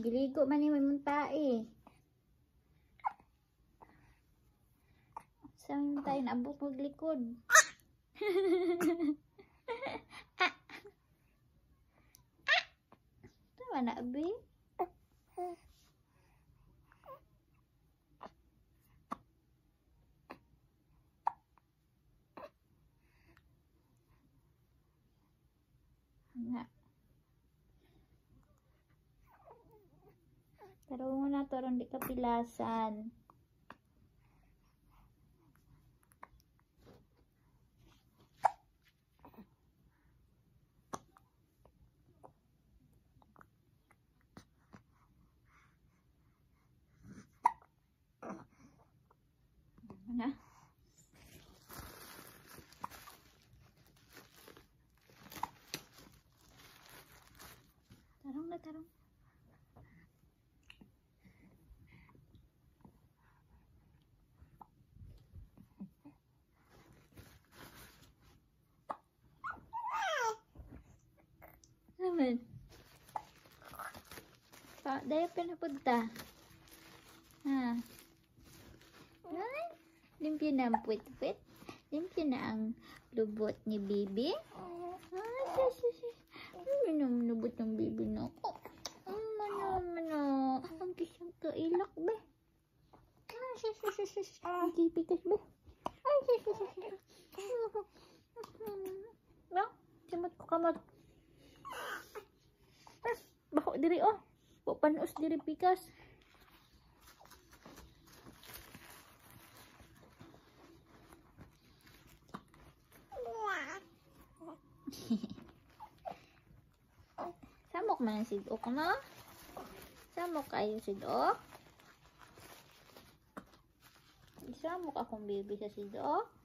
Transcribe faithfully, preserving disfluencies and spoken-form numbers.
Giligo man ni may tae. Sa may tae naabot maglikod. Ah. Ah. Tama na, abi. Nga. Pero muna to ron di kapilasan. Na. Tarong na tarong. Naman. Pa, diaper na punta. Ha. Ay, limpyo na ang puwit-puwit. Limpyo na ang lubot ni baby. Ay, sis, sis, sis. Ano naman lubot ng baby na ako? Ano naman na? Ang kisang kailak, be. Ay, sis, sis, sis, sis. Ang kipikas, be. Ay, sis, sis, sis. No? Simot ko kamot. Bako diri, oh. Panos diri pikas. Samok man ang sidok, no? Samok kayo sidok. Isamok akong baby sa sidok.